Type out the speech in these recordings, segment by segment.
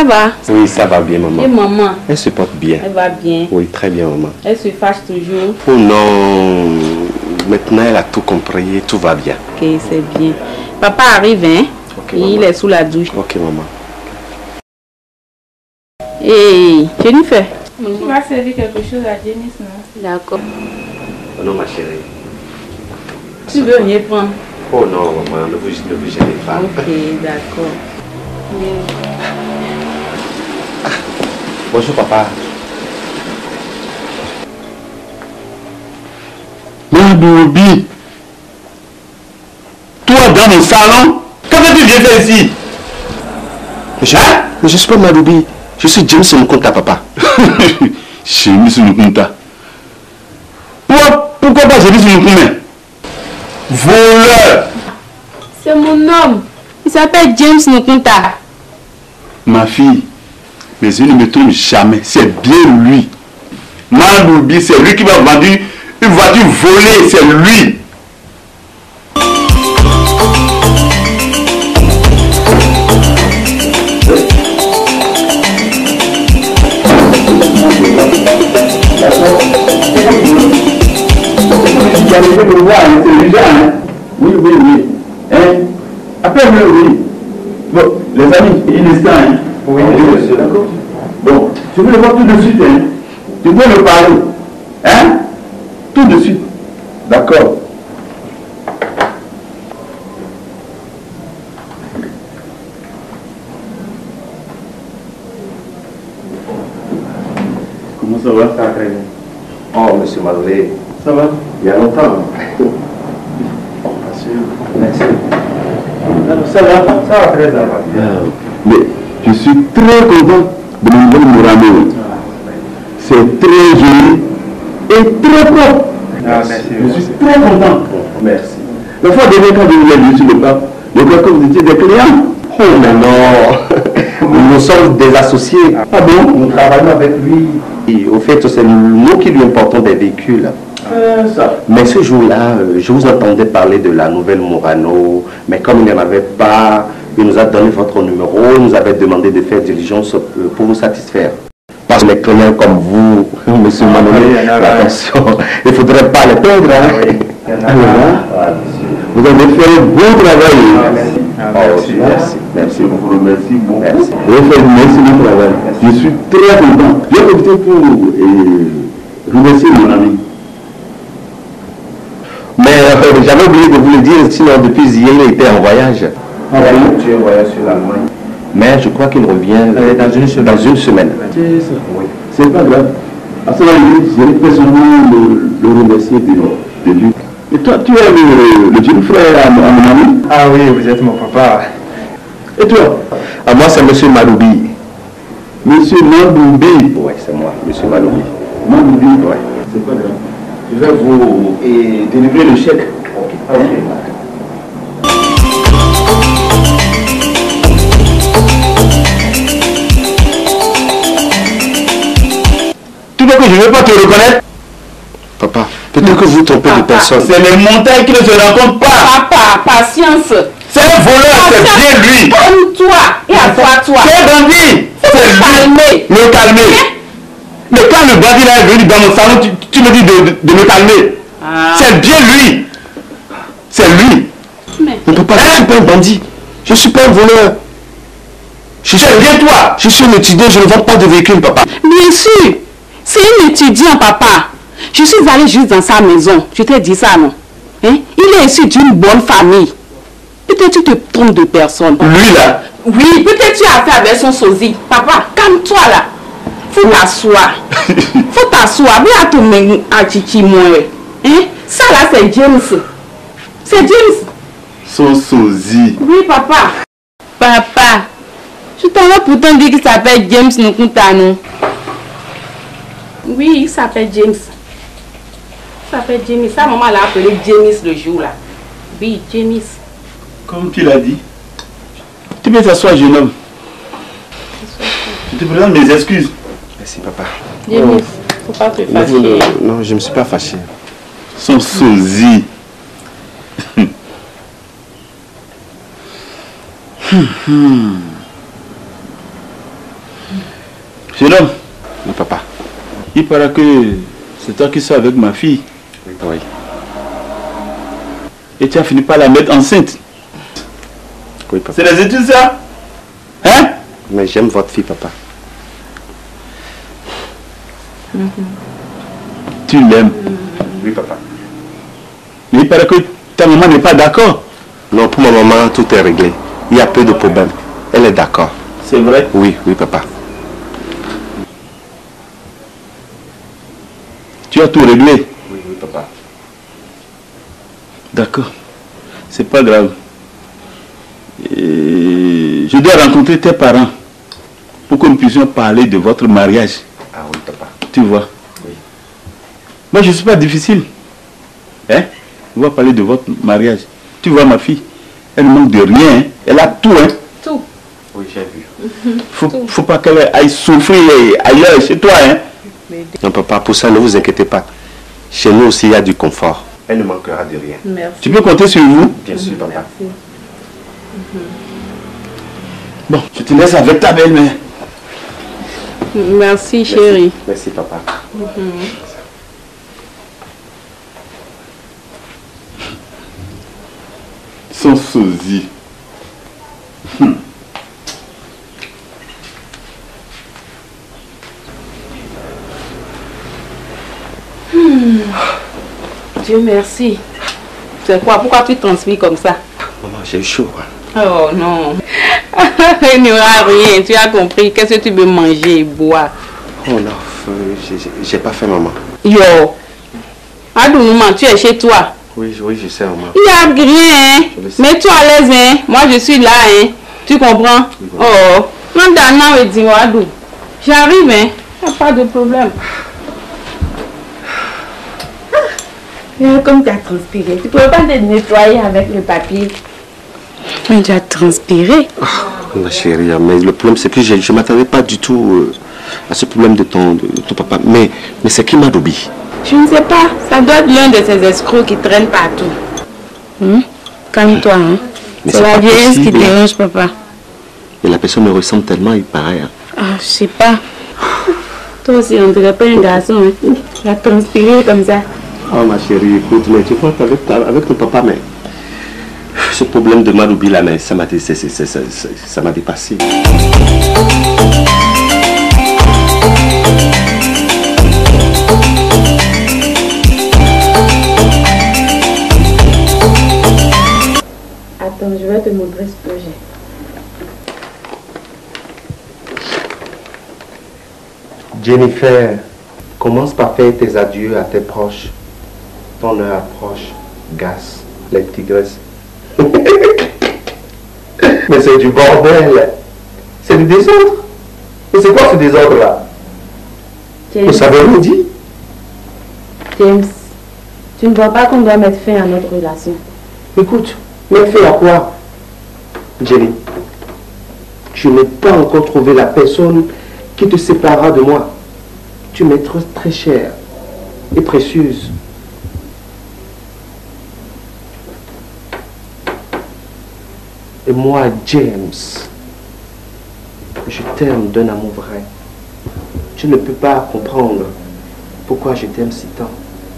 va? Oui, ça va bien, maman. Et maman? Elle se porte bien. Elle va bien. Oui, très bien, maman. Elle se fâche toujours. Oh non, maintenant elle a tout compris, tout va bien. Ok, c'est bien. Papa arrive, hein? Ok, et il est sous la douche. Ok, maman. Et Jennifer? Tu vas servir quelque chose à Janice, non? D'accord. Oh non, ma chérie. Tu veux rien prendre? Oh non, maman, ne vous gênez pas. Ok, d'accord. Bonjour, papa. Madoubi, toi dans mon salon, qu'est-ce que tu viens faire ici? Mais je suis pas Madoubi, je suis James Nkunta, papa. James Nkunta. Pourquoi pas James Nkunta? Voleur! C'est mon homme. Il s'appelle James Nkunta. Ma fille, mais je ne me trompe jamais, c'est bien lui. Madoubi, c'est lui qui m'a vendu une voiture volée, c'est lui. Oui, oui, oui. Hein? Après, oui. Bon, les amis, il est temps. Hein? Oui, monsieur, d'accord. Bon, je veux le voir tout de suite. Hein? Tu veux le parler. Hein? Tout de suite. D'accord. Comment ça va? Ça va très bien. Oh, monsieur Maloré. Ça va? Il y a longtemps. Merci. Ça va très bien. Mais je suis très content de mon nouveau Mourano. C'est très joli et très propre. Merci. Je suis très content. Merci. La fois dernière, quand je vous ai vu sur le pape, je crois que vous étiez des clients. Oh, mais non. Nous sommes des associés. Ah bon? Nous travaillons avec lui. Et au fait, c'est nous qui lui importons des véhicules. Ça. Mais ce jour-là, je vous entendais parler de la nouvelle Murano, mais comme il n'y en avait pas, il nous a donné votre numéro, il nous avait demandé de faire diligence pour vous satisfaire. Parce que les clients comme vous, monsieur Manolé, attention, il ne faudrait pas les perdre. Hein? Vous avez fait un bon travail. Merci. Je vous remercie beaucoup. Merci. Vous avez fait un excellent travail. Je suis très content. J'ai profité pour remercier mon ami. Mais j'avais oublié de vous le dire, sinon depuis hier, il était en voyage. Ah oui? Tu es en voyage sur l'Allemagne. Mais je crois qu'il revient dans une semaine. C'est ça. Oui. C'est pas grave. À ce moment-là, je vais personnellement le remercier de lui. Et toi, tu es le jeune frère à mon ami? Ah oui, vous êtes mon papa. Et toi? Ah, moi, c'est monsieur Maloubi. Monsieur Maloubi? Oui, c'est moi, monsieur Maloubi. Maloubi? Oui. C'est pas grave. Je vais vous délivrer le chèque. Ok. Tu vois que je ne vais pas te reconnaître? Papa, peut-être que vous trompez de personne. C'est les montagnes qui ne se rencontrent pas. Papa, patience. C'est un voleur, c'est bien lui. Calme-toi et assois-toi. C'est un bandit. C'est lui. Calmer. Me calmer. Mais quand le bandit là est venu dans mon salon, tu me dis de me calmer. C'est bien lui. C'est lui. Mais papa, je ne suis pas un bandit. Je ne suis pas un voleur. C'est bien toi. Je suis un étudiant, je ne vends pas de véhicule, papa. Bien sûr. C'est un étudiant, papa. Je suis allée juste dans sa maison. Je t'ai dit ça, non? Hein? Il est issu d'une bonne famille. Peut-être tu te trompes de personne. Lui là. Oui, peut-être tu as fait avec son sosie. Papa, calme-toi là. Faut t'asseoir. Faut t'asseoir. Oui, à ton mec, à Chichi, moi. Hein? Ça là, c'est James. C'est James. Son sosie. Oui, papa. Papa, je t'avais pourtant dit qu'il s'appelle James Nkunta, non? Oui, il s'appelle James. Il s'appelle James. Sa maman l'a appelé James le jour là. Oui, James. Comme tu l'as dit. Tu peux t'asseoir, jeune homme. Je te présente mes excuses. Merci, papa. James, faut pas te fâcher. Non, je ne me suis pas fâché. Son sosie. Jeune homme, Oui, papa. il paraît que c'est toi qui sors avec ma fille. Oui. Et tu as fini par la mettre enceinte. Oui, papa. C'est les études ça? Hein? Mais j'aime votre fille, papa. Tu l'aimes. Oui, papa. Mais il paraît que ta maman n'est pas d'accord. Non, pour ma maman, tout est réglé. Il y a peu de problèmes. Elle est d'accord. C'est vrai? Oui, papa. Tu as tout réglé? Oui, papa. D'accord. C'est pas grave. Et je dois rencontrer tes parents pour que nous puissions parler de votre mariage. Ah oui, papa. Tu vois? Oui. Moi, je ne suis pas difficile. Hein? On va parler de votre mariage. Tu vois, ma fille, elle ne manque de rien. Hein? Elle a tout. Hein? Tout. Oui, j'ai vu. Faut pas qu'elle aille souffrir ailleurs, chez toi. Hein? Non, papa, pour ça, ne vous inquiétez pas. Chez nous aussi, il y a du confort. Elle ne manquera de rien. Merci. Tu peux compter sur vous? Bien sûr, papa. Merci. Bon, je te laisse avec ta belle-mère. Merci, chérie. Merci, papa. Son sosie. Dieu merci. C'est quoi? Pourquoi tu transpires comme ça? Maman, j'ai chaud. Oh non. Il n'y aura rien. Tu as compris. Qu'est-ce que tu veux manger et boire? Oh non, j'ai pas faim, maman. Yo. Adounouma, tu es chez toi. Oui, je sais, maman. Il n'y a rien. Hein. Mets-toi à l'aise. Hein. Moi, je suis là. Hein. Tu comprends? Oui, Oh. Non, Dana, dis Adou. J'arrive. Hein. Il n'y a pas de problème. Comme tu as transpiré, tu ne pouvais pas te nettoyer avec le papier. Mais tu as transpiré. Ma chérie, mais le problème c'est que je ne m'attendais pas du tout à ce problème de ton papa. Mais c'est qui Madoubi? Je ne sais pas. Ça doit être l'un de ces escrocs qui traînent partout. Calme-toi. Hein. C'est la vieillesse qui dérange, papa. Et la personne me ressemble tellement, il paraît. Hein. Ah, je sais pas. Toi aussi, on ne dirait pas un garçon. Hein. Tu as transpiré comme ça. Oh ma chérie, écoute, mais tu crois qu'avec ton papa, mais ce problème de Madoubi là, mais ça m'a dépassé. Attends, je vais te montrer ce projet. Jennifer, commence par faire tes adieux à tes proches. Ton heure approche, Gas, les tigresses. Mais c'est du bordel. C'est du désordre. Mais c'est quoi ce désordre-là? Vous savez rien dit? James, tu ne vois pas qu'on doit mettre fin à notre relation. Écoute, mettre fin à quoi? Jenny, tu n'as pas encore trouvé la personne qui te séparera de moi. Tu m'es très chère et précieuse. Et moi, James, je t'aime d'un amour vrai. Tu ne peux pas comprendre pourquoi je t'aime si tant.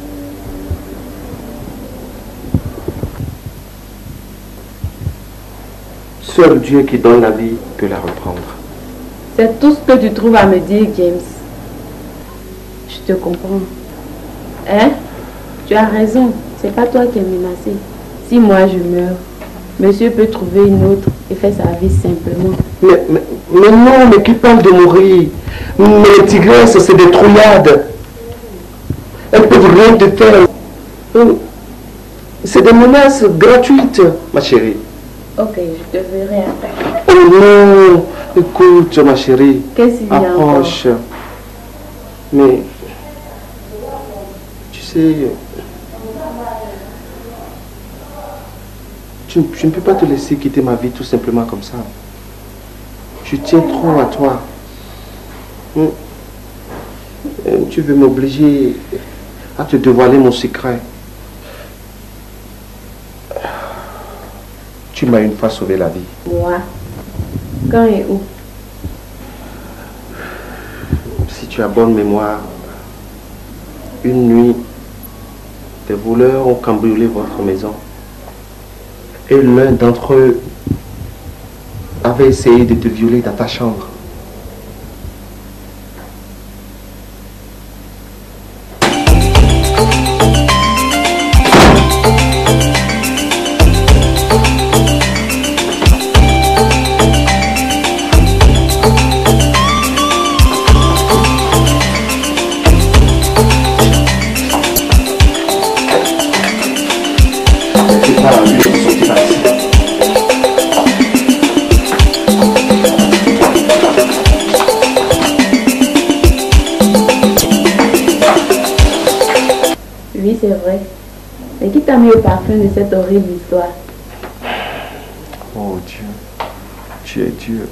Seul Dieu qui donne la vie peut la reprendre. C'est tout ce que tu trouves à me dire, James. Je te comprends. Hein? Tu as raison. C'est pas toi qui es menacé. Si moi je meurs, monsieur peut trouver une autre et faire sa vie simplement. Mais non, mais qui parle de mourir? Mais les tigresses, c'est des trouillades. Elles peuvent rien te faire. C'est des menaces gratuites, ma chérie. Ok, je te verrai après. Oh non, écoute, ma chérie. Qu'est-ce qu'il y a encore? Approche. Mais, tu sais, je ne peux pas te laisser quitter ma vie tout simplement comme ça. Je tiens trop à toi. Tu veux m'obliger à te dévoiler mon secret. Tu m'as une fois sauvé la vie. Moi? Quand et où? tu as bonne mémoire, une nuit, des voleurs ont cambriolé votre maison. Et l'un d'entre eux avait essayé de te violer dans ta chambre. Oui, c'est vrai. Mais qui t'a mis au parfum de cette horrible histoire? Oh Dieu, tu es Dieu.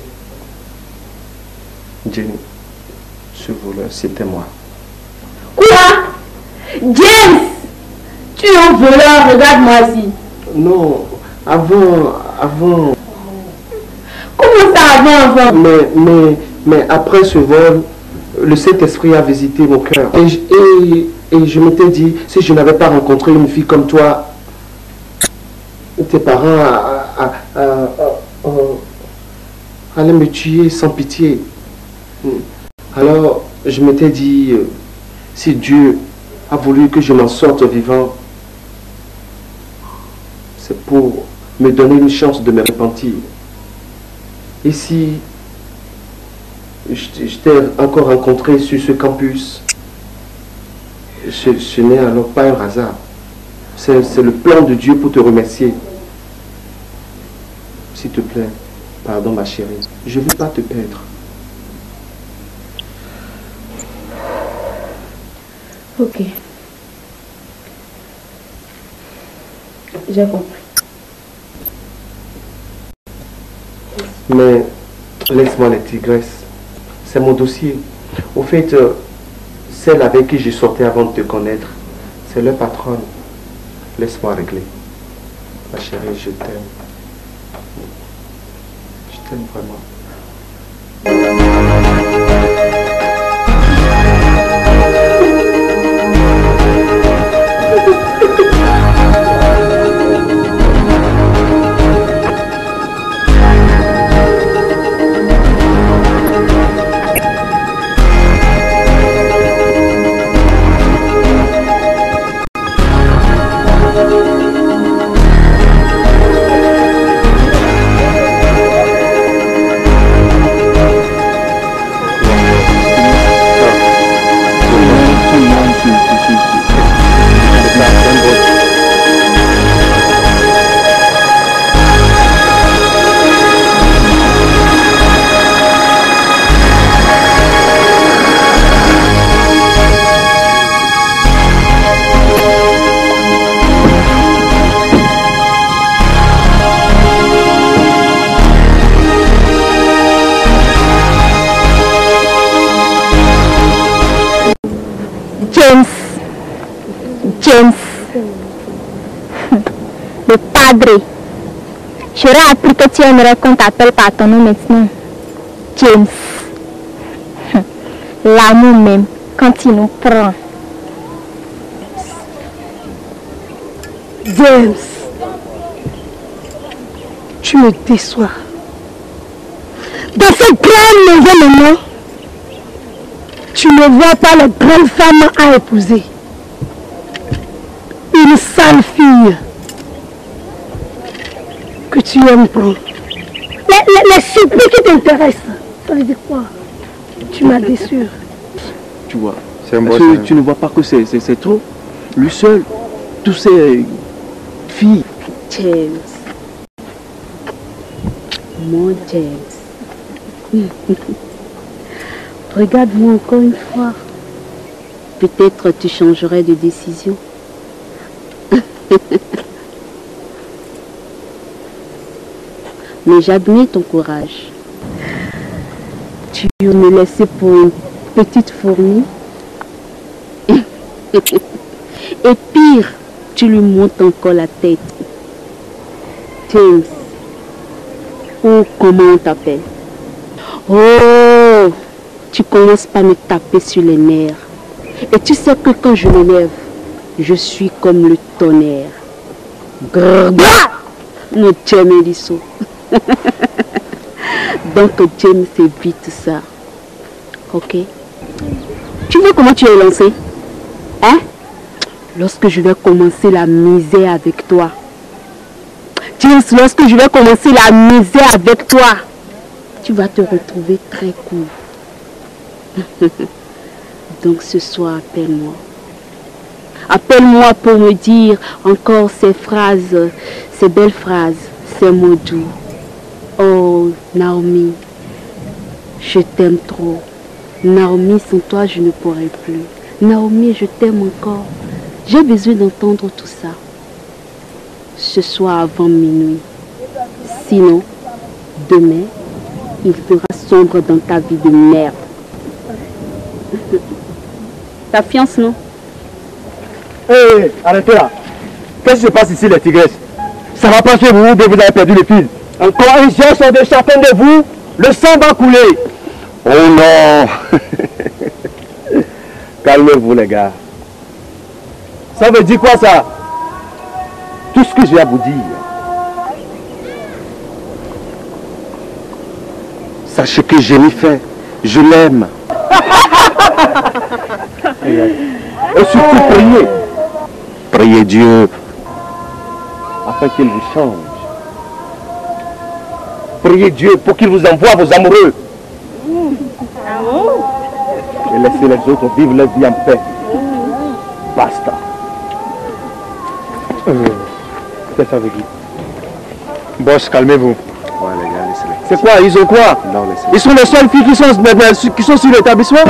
Jenny, ce voleur, c'était moi. Quoi? James! Tu es un voleur, regarde-moi ici. Non, avant. Comment ça avant? Mais après ce vol, le Saint-Esprit a visité mon cœur. Et je m'étais dit, si je n'avais pas rencontré une fille comme toi, tes parents allaient me tuer sans pitié. Alors, je m'étais dit, si Dieu a voulu que je m'en sorte vivant, c'est pour me donner une chance de me repentir. Et si je t'ai encore rencontré sur ce campus, ce n'est alors pas un hasard. C'est le plan de Dieu pour te remercier. S'il te plaît, pardon ma chérie, je ne veux pas te perdre. Ok. J'ai compris. Mais laisse-moi les tigresses. C'est mon dossier. Au fait, celle avec qui je sortais avant de te connaître, c'est leur patronne. Laisse-moi régler. Ma chérie, je t'aime. Je t'aime vraiment. James, le padre. J'aurais appris que tu aimerais qu'on t'appelle par ton nom maintenant. James. L'amour même, quand il nous prend. James, tu me déçois. Dans ce grand événement, tu ne vois pas la grande femme à épouser. Une sale fille que tu aimes prendre. Les supplies qui t'intéressent, ça veut dire quoi? Tu m'as déçu. Tu vois, tu ne vois pas que c'est trop? Lui seul, tous ces filles. James. Mon James. Regarde-moi encore une fois. Peut-être tu changerais de décision. Mais j'admire ton courage. Tu me laissais pour une petite fourmi. Et pire, tu lui montes encore la tête. James. Oh, comment on t'appelle? Oh, tu commences par me taper sur les nerfs. Et tu sais que quand je m'énerve, je suis comme le tonnerre. Grrr, no James Elisso. Donc James évite ça. Ok? Tu vois comment tu es lancé? Hein? Lorsque je vais commencer la misère avec toi. James, lorsque je vais commencer la misère avec toi, tu vas te retrouver très court. Donc ce soir, appelle-moi. Appelle-moi pour me dire encore ces phrases, ces belles phrases, ces mots doux. Oh, Naomi, je t'aime trop. Naomi, sans toi, je ne pourrai plus. Naomi, je t'aime encore. J'ai besoin d'entendre tout ça. Ce soir avant minuit. Sinon, demain, il fera sombre dans ta vie de merde. Ta fiance, non? Hé, arrêtez là. Qu'est-ce qui se passe ici, les tigresses? Ça va pas chez vous, mais vous avez perdu le fil. Encore un geste de chacun de vous, le sang va couler. Oh non. Calmez-vous, les gars. Ça veut dire quoi, ça? Tout ce que j'ai à vous dire. Sachez que j'ai mis fait. Je l'aime. Et surtout, priez. Priez Dieu. Afin qu'il vous change. Priez Dieu pour qu'il vous envoie vos amoureux. Et laissez les autres vivre leur vie en paix. Basta. Qu'est-ce que ça veut dire? Boss, calmez-vous. Ouais, les gars, laissez-les. C'est quoi? Ils ont quoi? Non, laissez-les. Ils sont les seules filles qui sont sur l'établissement?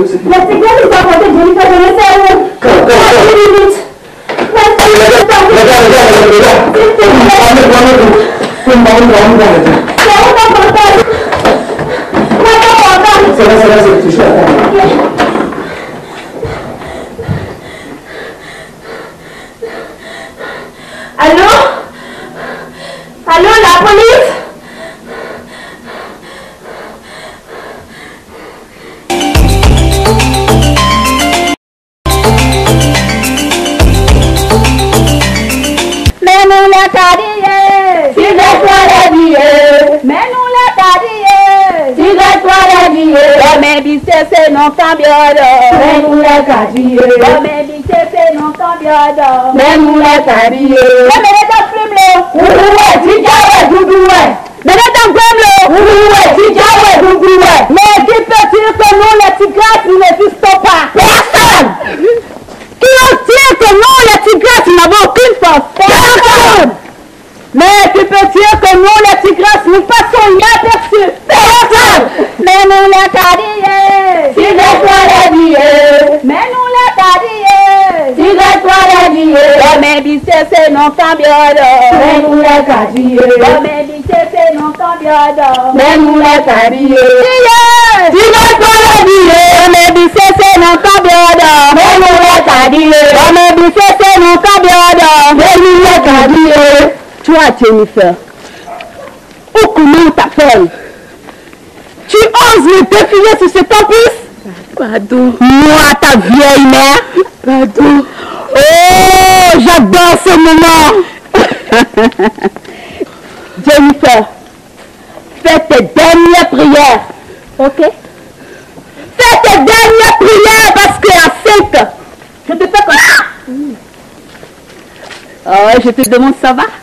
La tigresse nous a porté Jennifer dans le cerveau. Allô? Allô, la police? Mais nous les carrières, si les soirées billets. Mais nous les carrières, si les soirées billets. Comme bise c'est non cambiado. Mais nous les carrières, comme bise c'est non cambiado. Mais nous les carrières. Mais les gens fument l'eau. Ouais, tu t'as doudou ouais. Mais les gens fument l'eau. Ouais, tu t'as doudou ouais. Mais qui peut dire que nous les tigres nous n'existons pas? Personne. Qui obtient que nous, les tigresses, nous n'avons aucune force? Personne! Mais tu peux dire que nous, les tigresses, nous passons inaperçus? Personne! Mais nous, les carrières, si les soirées billets. Mais nous, les carrières, si les soirées billets. Comme bise c'est non cambiado. Mais nous, les carrières, comme bise c'est non cambiado. Mais nous, les carrières, si les soirées billets. Comme bise c'est non cambiado. Mais nous, les carrières, comme bise c'est non cambiado. Mais nous, les carrières. Toi, Jennifer, où comment t'appelles? Tu oses me défiler sur ce campus? Pardon. Moi, ta vieille mère? Pardon. Oh, j'adore ce moment. Jennifer, fais tes dernières prières. Ok? Fais tes dernières prières parce qu'à 5, je te fais comme ça. Oh, je te demande, ça va?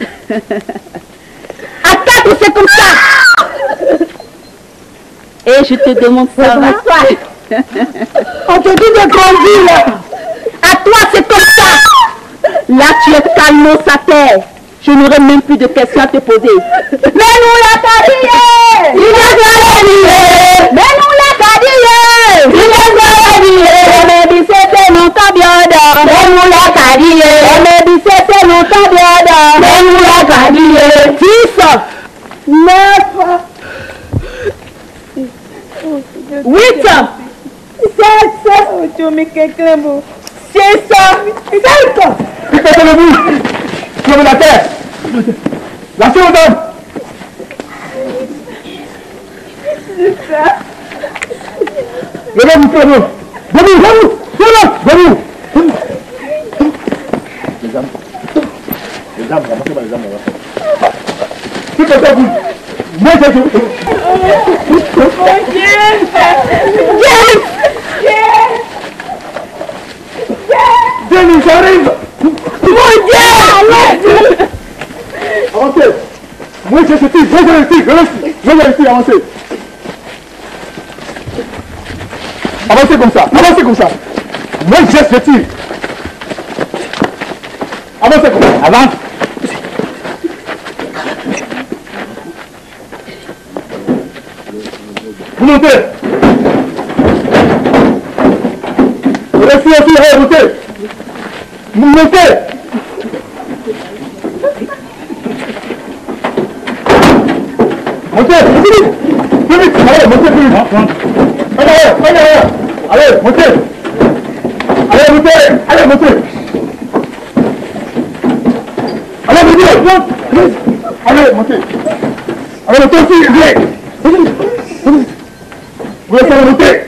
À 4, c'est comme ça. Et je te demande, ça va? On te dit de grandir. À toi, c'est comme ça. Là, tu es calme sa terre. Je n'aurai même plus de questions à te poser. Mais nous la carrière. Il est carrière. Mais nous la carrière. Il est carrière. Mais bise c'est non cambiado. Mais nous la carrière. Mais bise c'est non cambiado. Mais nous la carrière. 10, 9, 8, 7, 6, 5. Dépêchez-vous. Levez la terre. Lâchez vos dames. Levez-vous, frère. Debout. Les dames, ramassez pas les dames. Tout est à vous. Moi, c'est tout. Denis, j'arrive. Mon Dieu! Avancez. Moi, c'est ce type. Restez, avancez. Avancez comme ça. Moi, j'ai ce type. Avancez comme ça. Avance. Vous montez. Restez aussi, montez. Vous montez. Montez, plus vite, allez, montez plus vite. Allez, montez. Allez, montez. Allez, montez, montez aussi, allez. Vous laissez monter.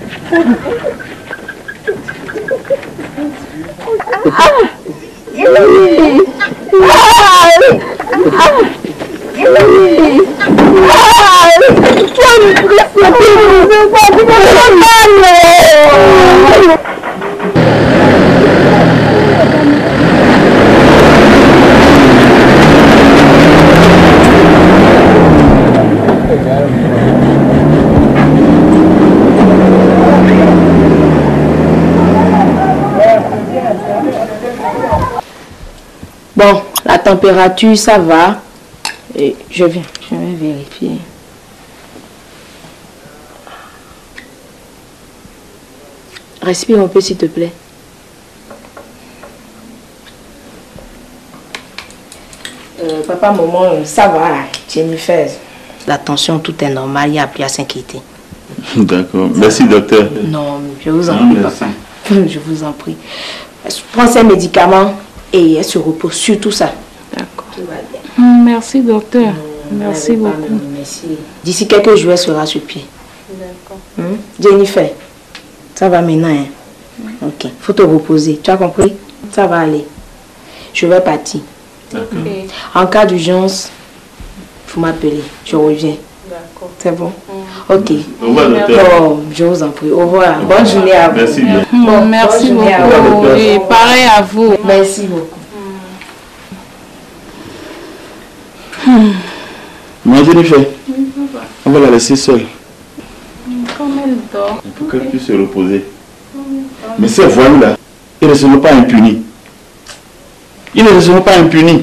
Bon, la température, ça va. Et je vais vérifier. Respire un peu s'il te plaît. Papa, maman, ça va, Jennifer. La tension, tout est normal, il n'y a plus à s'inquiéter. D'accord. Merci, docteur. Non, je vous en prie, papa. Je vous en prie. Prends ces médicaments et elle se repose sur tout ça. D'accord. Tout va bien. Merci, docteur. Merci beaucoup. Merci. D'ici quelques jours, elle sera sur pied. D'accord. Jennifer, ça va maintenant, hein? Ok. Faut te reposer. Tu as compris? Ça va aller. Je vais partir. Okay. En cas d'urgence, faut m'appeler. Je reviens. D'accord. C'est bon? Ok. Au revoir, docteur. Bon, je vous en prie. Au revoir. Bonne journée à vous. Merci bien. Bon, merci bonne journée à beaucoup. vous. Et pareil à vous. Merci beaucoup. Moi, Jennifer, on va la laisser seule Comme elle dort. pour qu'elle puisse se reposer. Mais ces voyous-là, ils ne seront pas impunis. Ils ne seront pas impunis.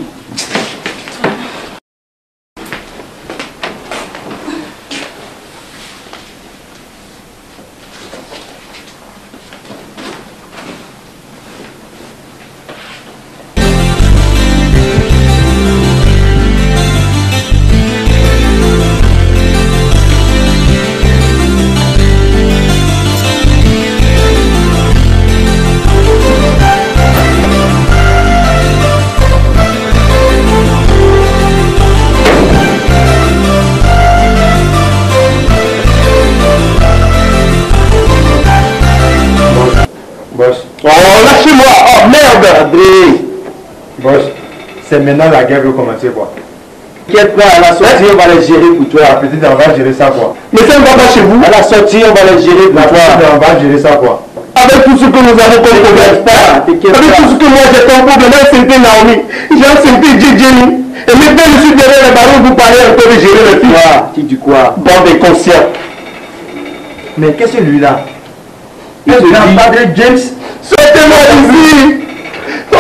C'est maintenant la guerre veut commencer quoi. T'inquiète pas, à la sortie on va les gérer pour toi. La petite on va gérer ça quoi. Mais ça ne va pas chez vous. À la sortie on va les gérer pour toi. On va gérer ça quoi. Avec tout ce que nous avons comme problème. Avec tout ce que moi j'ai comme problème, j'ai senti Naomi, j'ai senti Jenny. Et maintenant je suis derrière les barreaux, vous parlez encore de gérer le fils. Tu dis quoi? Bande inconscient. Mais qu'est-ce que lui là? Il est un padre James. Sortez-moi d'ici. Oh,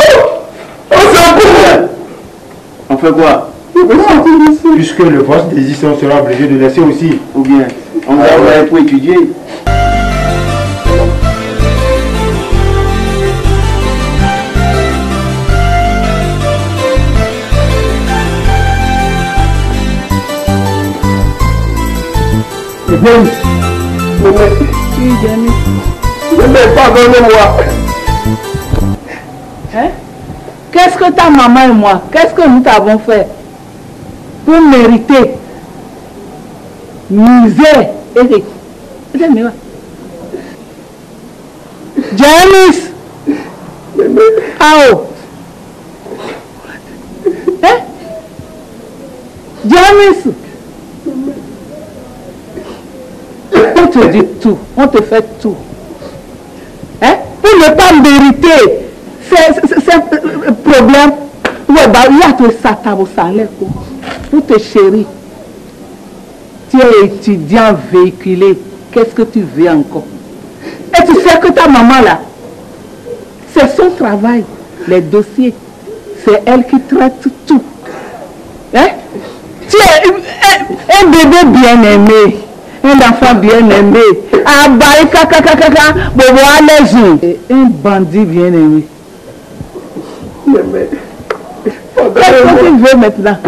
On fait quoi? Puisque le boss désiste, on sera obligé de laisser aussi. Ou bien, on va aller pour étudier. Pardonnez-moi. Hein? Qu'est-ce que ta maman et moi, qu'est-ce que nous t'avons fait pour mériter misère et Janice! Ao! Hein? Janice! On te dit tout, on te fait tout. Hein? Pour ne pas mériter ces problèmes, ouais, bah, il y a tout ça, pour te chérir. Tu es étudiant véhiculé, qu'est-ce que tu veux encore? Et tu sais que ta maman là, c'est son travail, les dossiers, c'est elle qui traite tout. Hein? Tu es un bébé bien aimé. Un enfant bien aimé, un bandit bien aimé. Qu'est-ce que tu veux maintenant?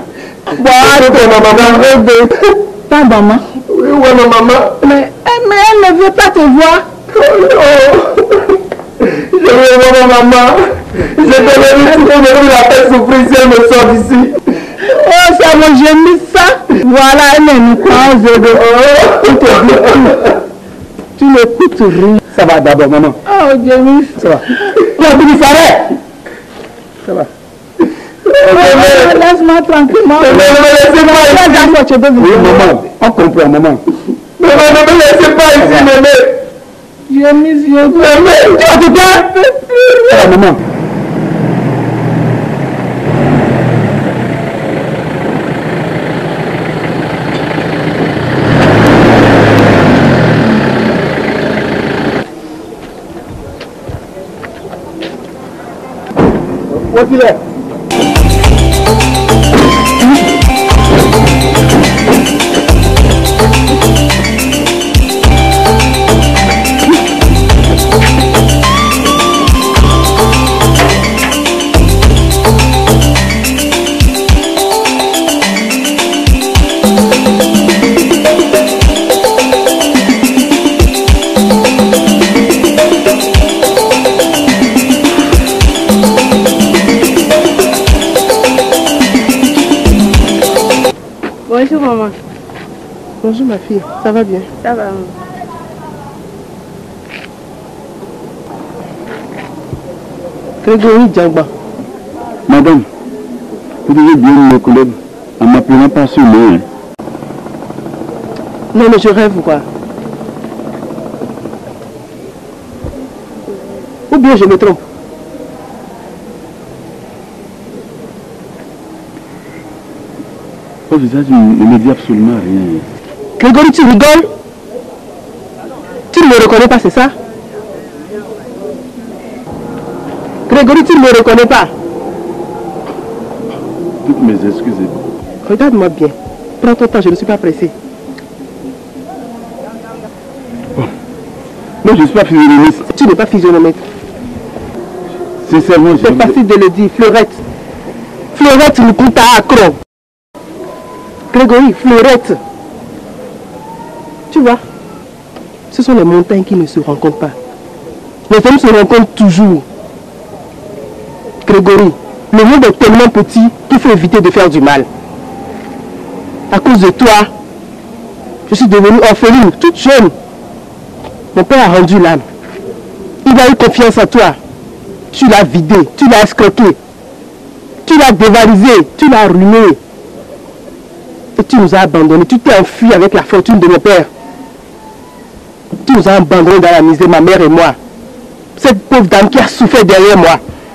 Ta maman? Oui, ma maman. Mais elle ne veut pas te voir. Je veux voir ma maman. Je vais la faire souffrir si elle me sort d'ici. Oh, ça me gémit ça. Voilà, elle nous prend tu n'écoutes rien. Ça va d'abord, maman. Oh, Jésus. Ça va. Ça va. Laisse-moi tranquillement. Oui, maman. On comprend, maman. Ne me laissez pas ici, maman. Jésus, tu as tout Ça va, maman. Où est-ce qu'il est? Bonjour ma fille, ça va bien? Ça va. Grégory Djangba. Madame, vous devez bien me connaître en m'appelant par ce nom. Hein. Non mais je rêve ou quoi? Ou bien je me trompe? Au visage, il ne me dit absolument rien. Grégory, tu rigoles? Tu ne me reconnais pas, c'est ça? Grégory, tu ne me reconnais pas? Toutes mes excuses. Regarde-moi bien. Prends ton temps, je ne suis pas pressé. Bon. Moi, je ne suis pas physionomiste. Tu n'es pas physionomiste. Sincèrement, c'est facile de le dire. Fleurette. Fleurette, nous coûte à accro. Grégory, Fleurette. Tu vois, ce sont les montagnes qui ne se rencontrent pas. Les femmes se rencontrent toujours. Grégory, le monde est tellement petit qu'il faut éviter de faire du mal. À cause de toi, je suis devenue orpheline, toute jeune. Mon père a rendu l'âme. Il a eu confiance en toi. Tu l'as vidé, tu l'as escroqué. Tu l'as dévalisé, tu l'as ruiné. Et tu nous as abandonnés, tu t'es enfui avec la fortune de mon père. Tu nous as abandonnés dans la misère, ma mère et moi. Cette pauvre dame qui a souffert derrière moi.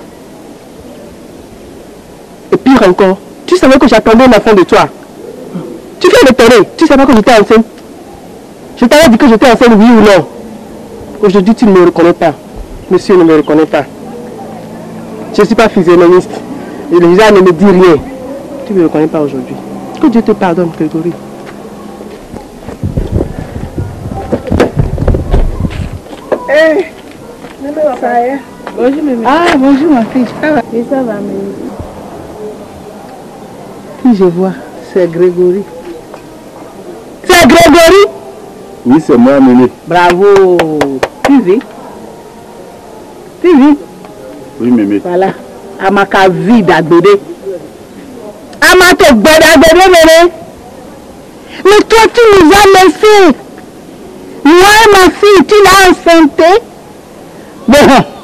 Et pire encore, tu savais que j'attendais un enfant de toi. Tu viens de t'aider, tu savais que j'étais enceinte. Je t'avais dit que j'étais enceinte, oui ou non. Aujourd'hui, tu ne me reconnais pas. Monsieur ne me reconnaît pas. Je ne suis pas physionomiste. Et le visage ne me dit rien. Tu ne me reconnais pas aujourd'hui. Que Dieu te pardonne, Grégory. Hey, bonjour, mémé. Ah, bonjour, ma fille. Ça va? Oui, ça va, mémé. Qui je vois? C'est Grégory. C'est Grégory? Oui, c'est moi, mémé. Bravo. Tu vis? Tu vis? Oui, mémé. Voilà. Amaka vie d'Agbédé. Amato d'Agbédé, mémé. Mais toi, tu nous as laissé. Moi, ma fille, tu l'as enceintée. Bon.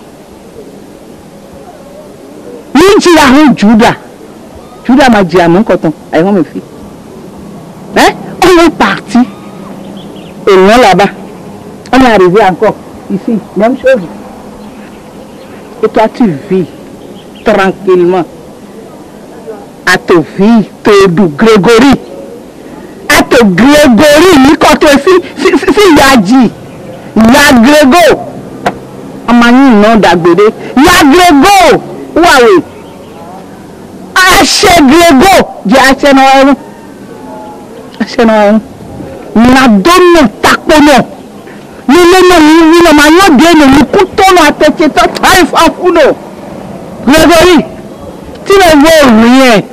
Tu l'as rendu Judas. Judas m'a dit à mon coton. Allez, mes filles. Hein? On est parti. Et non là-bas. On est arrivé encore. Ici, même chose. Et toi, tu vis tranquillement. À te vie, te doux, Grégory. À te Grégory, ni quand tu es Yadji. Ya Grégo. On m'a dit non d'Agbédé. Ya Grégo. Waouh. Ache Grégo. Dis Ache Noël. Ache Noël. Na donne tacono. Nous m'avons bien nous coutons à tête à founo. Grégory, tu ne veux rien.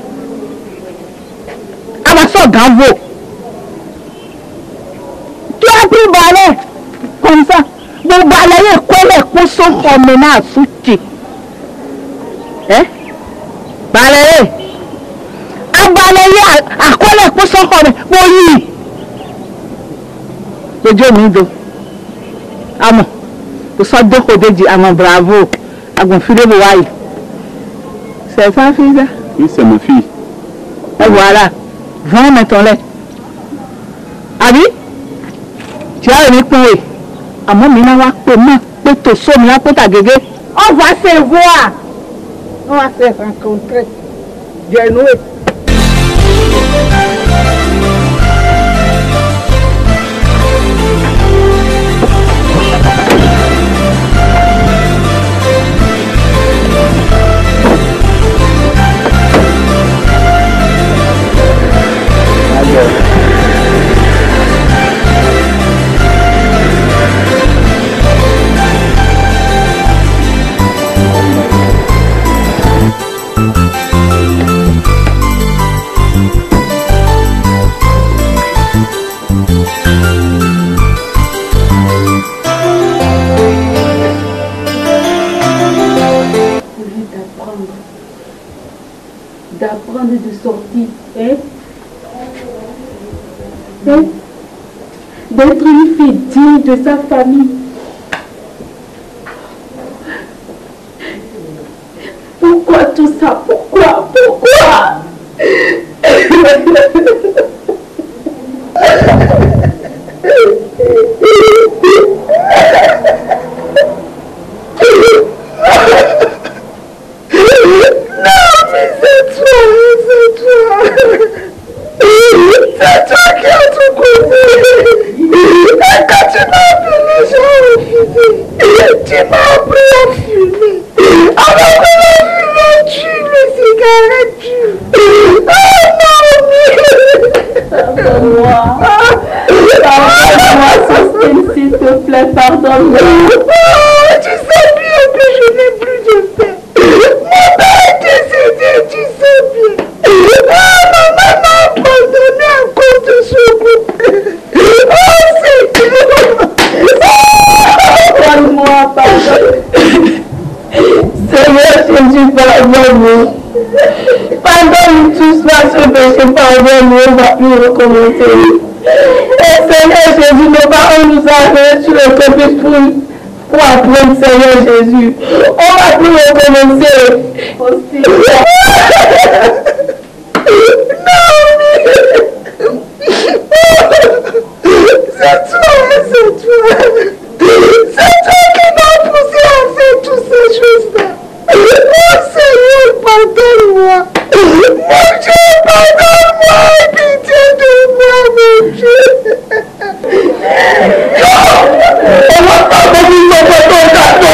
À ma soeur Gavo. Tu as pris balai comme ça. Bon balai quoi les coussons comme à souti. Hein? Balai. À balai à quoi les coussons comme oui. Le Dieu nous Amon, tu sois deux côtés du Amon, bravo. Amon, fille de Boaï. C'est ça, fille là? Oui, c'est ma fille. Et voilà. Va maintenant là. Abi, tu as aimé pour eux. Amon, minawa, comment peut te sommer là pour ta gueule? On va se voir. On va se rencontrer. Dieu nous. D'apprendre de sortir. Hein? Hein? d'être une fille digne de sa famille. Pourquoi tout ça? Pourquoi? C'est toi qui as tout causé. Et quand tu m'as appelé les gens à refuser, tu m'as appris à fumer. Alors que la fumée tue, le cigarette tue. Pardonne-moi. Pardonne-moi, Sostène, s'il te plaît, pardonne-moi. Tu sais bien que je n'ai plus de paix. Mon père est décédé, tu sais bien. Maman m'a abandonné à cause de ce couple. Oh, c'est Pardonne-moi, pardonne. Seigneur Jésus, pardonne-nous. Pardonne-nous tous par ce péché, pardonne-nous, on ne va plus recommencer. Et Seigneur Jésus, nos parents nous ont amenés sur le campus pour apprendre, Seigneur Jésus. On va plus recommencer. Aussi. C'est toi qui m'as poussé à faire toutes ces choses-là. Oh Seigneur, pardonne-moi. Mon Dieu, pardonne-moi. Pitié de moi, mon Dieu. On va pas venir me faire ton gâteau.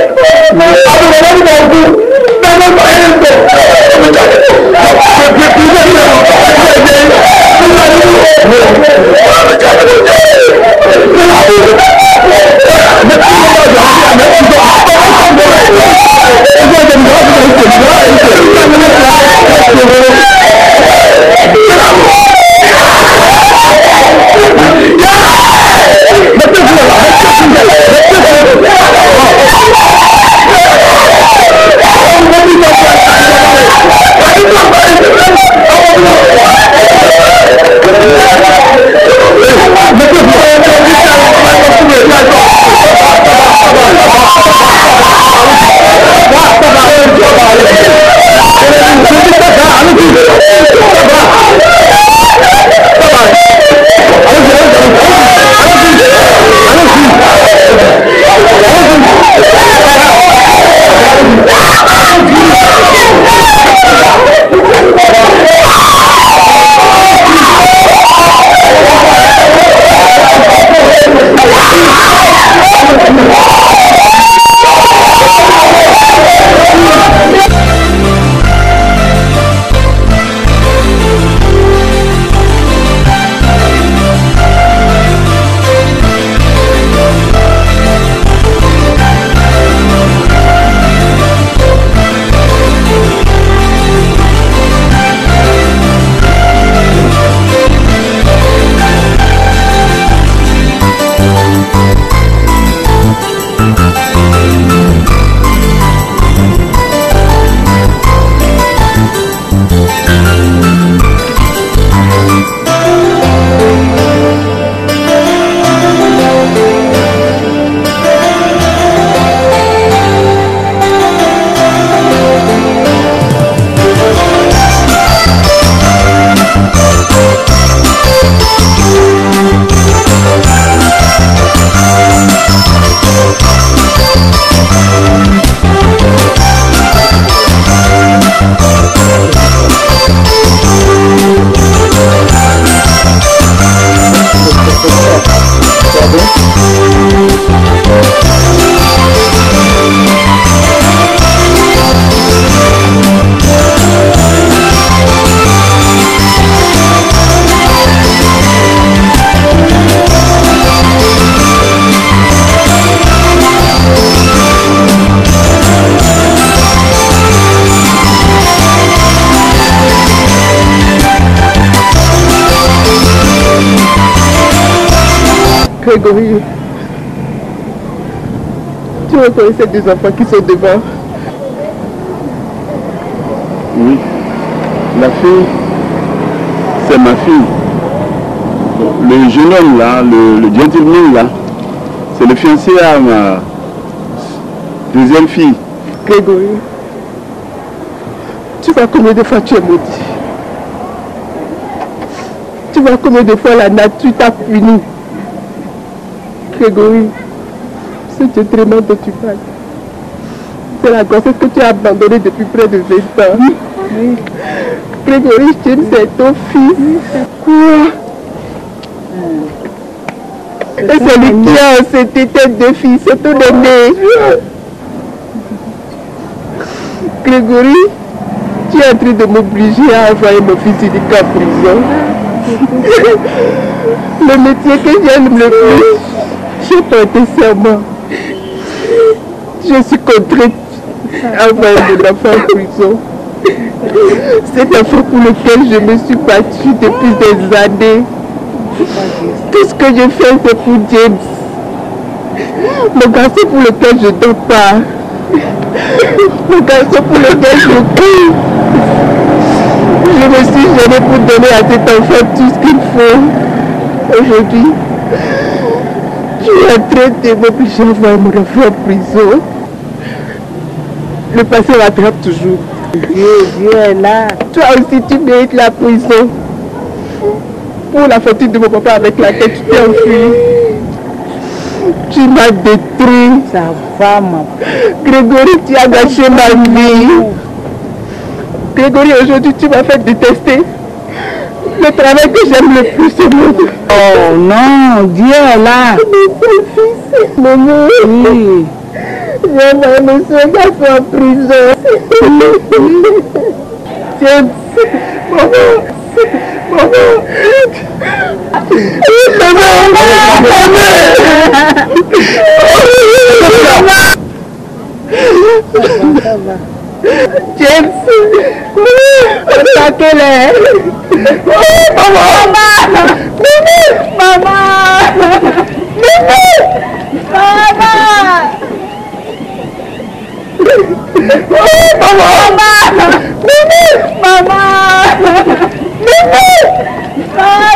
Grégory, tu reconnais ces deux enfants qui sont devant? Oui. La fille, c'est ma fille. Le jeune homme là, le gentleman là, c'est le fiancé à ma deuxième fille. Grégory, tu vois combien de fois tu es maudit. Tu vois combien de fois la nature t'a puni. Grégory, ce gentleman dont tu parles, c'est la grossesse que tu as abandonnée depuis près de 20 ans. Oui. Grégory, James, c'est ton fils. Quoi? Et c'est lui qui a cette tête de fils, c'est ton aîné. Grégory, tu es en train de m'obliger à envoyer mon fils unique en prison. Le métier que j'aime le plus, j'ai porté serment. Je suis contrainte à envoyer mon enfant en prison. Cet enfant pour lequel je me suis battue depuis des années. Tout ce que je fais, c'est pour James. Mon garçon pour lequel je ne dors pas. Mon garçon pour lequel je crie. Je me suis gênée pour donner à cet enfant tout ce qu'il faut. Aujourd'hui, tu es en train de m'obliger à envoyer mon enfant en prison. Le passé rattrape toujours. Dieu est là. Toi aussi, tu mérites la prison. Pour la fortune de mon papa avec laquelle tu t'es enfui. Tu m'as détruit. Ça va, ma. Grégory, tu as gâché ma vie. Grégory, aujourd'hui, tu m'as fait détester le travail que j'aime le plus au monde. Oh non, Dieu est là. Mon seul fils, maman. Oui. J'aimerais me souhaiter en prison. James, maman. Maman. James, attaquez-les. Maman. Maman.